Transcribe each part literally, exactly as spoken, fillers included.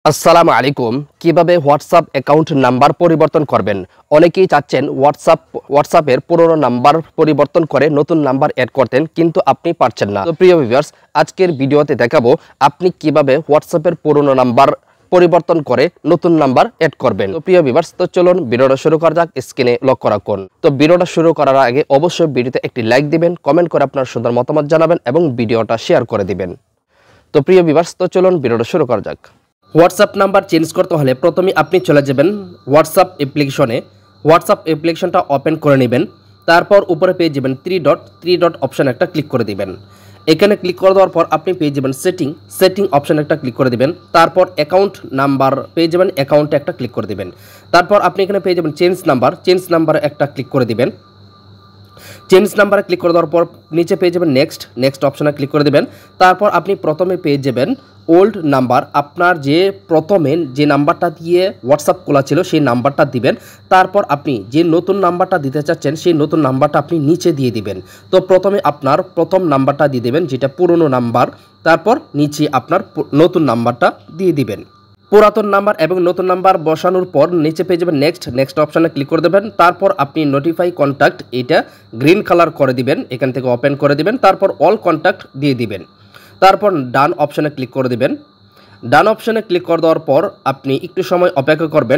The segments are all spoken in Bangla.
আসসালামু আলাইকুম। কিভাবে হোয়াটসঅ্যাপ অ্যাকাউন্ট নাম্বার পরিবর্তন করবেন? অনেকেই চাচ্ছেন হোয়াটসঅ্যাপ হোয়াটসঅ্যাপের পুরনো নাম্বার পরিবর্তন করে নতুন নাম্বার অ্যাড করতেন, কিন্তু আপনি পারছেন না। তো প্রিয় ভিউয়ার্স, আজকের ভিডিওতে দেখাবো আপনি কিভাবে হোয়াটসঅ্যাপের পুরনো নাম্বার পরিবর্তন করে নতুন নাম্বার অ্যাড করবেন। তো প্রিয় ভিউয়ার্স, তো চলুন ভিডিওটা শুরু করা যাক। স্ক্রিনে লক্ষ্য রাখুন। তো ভিডিওটা শুরু করার আগে অবশ্যই ভিডিওতে একটি লাইক দিবেন, কমেন্ট করে আপনার সুন্দর মতামত জানাবেন এবং ভিডিওটা শেয়ার করে দিবেন। তো প্রিয় ভিউয়ার্স, তো চলুন ভিডিওটা শুরু করা যাক। হোয়াটসঅ্যাপ নাম্বার চেঞ্জ করতে হলে প্রথমে আপনি চলে যাবেন হোয়াটসঅ্যাপ অ্যাপ্লিকেশনে। হোয়াটসঅ্যাপ অ্যাপ্লিকেশনটা ওপেন করে নেবেন। তারপর উপরে পেয়ে যাবেন three dot three dot option একটা ক্লিক করে দিবেন। এখানে ক্লিক করে দেওয়ার পর আপনি পেয়ে যাবেন সেটিং সেটিং অপশান একটা ক্লিক করে দিবেন। তারপর অ্যাকাউন্ট নাম্বার পেয়ে যাবেন, অ্যাকাউন্টে একটা ক্লিক করে দিবেন। তারপর আপনি এখানে পেয়ে যাবেন চেঞ্জ নাম্বার চেঞ্জ নাম্বারে একটা ক্লিক করে দিবেন। চেঞ্জ নাম্বারে ক্লিক করে দেওয়ার পর নিচে পেয়ে যাবেন নেক্সট নেক্সট অপশানে ক্লিক করে দেবেন। তারপর আপনি প্রথমে পেয়ে যাবেন ওল্ড নাম্বার, আপনার যে প্রথমে যে নাম্বারটা দিয়ে হোয়াটসঅ্যাপ খোলা ছিল সেই নাম্বারটা দিবেন। তারপর আপনি যে নতুন নাম্বারটা দিতে চাচ্ছেন সেই নতুন নাম্বারটা আপনি নিচে দিয়ে দিবেন। তো প্রথমে আপনার প্রথম নাম্বারটা দিয়ে দেবেন, যেটা পুরনো নাম্বার। তারপর নিচে আপনার নতুন নাম্বারটা দিয়ে দিবেন। পুরাতন নাম্বার এবং নতুন নাম্বার বসানোর পর নিচে পেয়ে যাবেন নেক্সট নেক্সট অপশানে ক্লিক করে দেবেন। তারপর আপনি নোটিফাই কন্ট্যাক্ট এটা গ্রিন কালার করে দিবেন, এখান থেকে ওপেন করে দিবেন। তারপর অল কন্ট্যাক্ট দিয়ে দিবেন। তারপর ডান অপশানে ক্লিক করে দিবেন। ডান অপশানে ক্লিক করে দেওয়ার পর আপনি একটু সময় অপেক্ষা করবেন।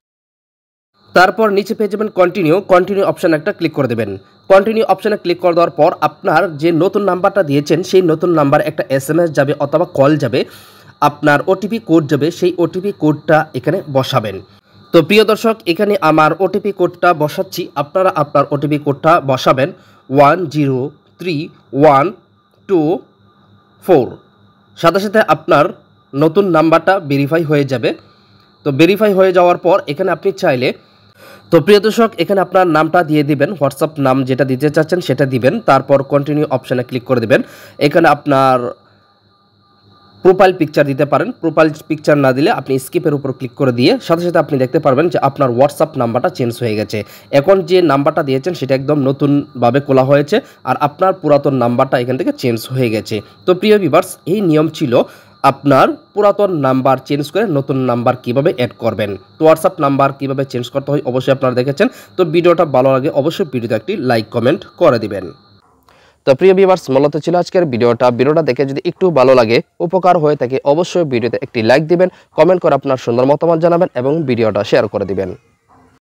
তারপর নিচে পেয়ে যাবেন কন্টিনিউ কন্টিনিউ অপশানে একটা ক্লিক করে দেবেন। কন্টিনিউ অপশানে ক্লিক করে দেওয়ার পর আপনার যে নতুন নাম্বারটা দিয়েছেন সেই নতুন নাম্বার একটা এস এম এস যাবে অথবা কল যাবে, আপনার ওটিপি কোড যাবে, সেই ওটিপি কোডটা এখানে বসাবেন। তো প্রিয় দর্শক, এখানে আমার ওটিপি কোডটা বসাচ্ছি, আপনারা আপনার ওটিপি কোডটা বসাবেন one zero three one two four. সাথে সাথে আপনার নতুন নাম্বারটা ভেরিফাই হয়ে যাবে। তো ভেরিফাই হয়ে যাওয়ার পর এখানে আপনি চাইলে, তো প্রিয় দর্শক, এখানে আপনার নামটা দিয়ে দিবেন, হোয়াটসঅ্যাপ নাম যেটা দিতে চাচ্ছেন সেটা দিবেন। তারপর কন্টিনিউ অপশানে ক্লিক করে দিবেন। এখানে আপনার প্রোফাইল পিকচার দিতে পারেন। প্রোফাইল পিকচার না দিলে আপনি স্কিপের উপর ক্লিক করে দিয়ে সাথে সাথে আপনি দেখতে পারবেন যে আপনার হোয়াটসঅ্যাপ নাম্বারটা চেঞ্জ হয়ে গেছে। এখন যে নাম্বারটা দিয়েছেন সেটা একদম নতুনভাবে খোলা হয়েছে, আর আপনার পুরাতন নাম্বারটা এখান থেকে চেঞ্জ হয়ে গেছে। তো প্রিয় ভিউয়ার্স, এই নিয়ম ছিল আপনার পুরাতন নাম্বার চেঞ্জ করে নতুন নাম্বার কিভাবে অ্যাড করবেন। তো হোয়াটসঅ্যাপ নাম্বার কিভাবে চেঞ্জ করতে হয় অবশ্যই আপনারা দেখেছেন। তো ভিডিওটা ভালো লাগে অবশ্যই ভিডিওতে একটি লাইক কমেন্ট করে দিবেন। তো প্রিয় ভিউয়ার্স, মূলত ছিল আজকের ভিডিওটা। ভিডিওটা দেখে যদি একটু ভালো লাগে, উপকার হয়ে থাকে, অবশ্যই ভিডিওতে একটি লাইক দিবেন, কমেন্ট করে আপনার সুন্দর মতামত জানাবেন এবং ভিডিওটা শেয়ার করে দিবেন।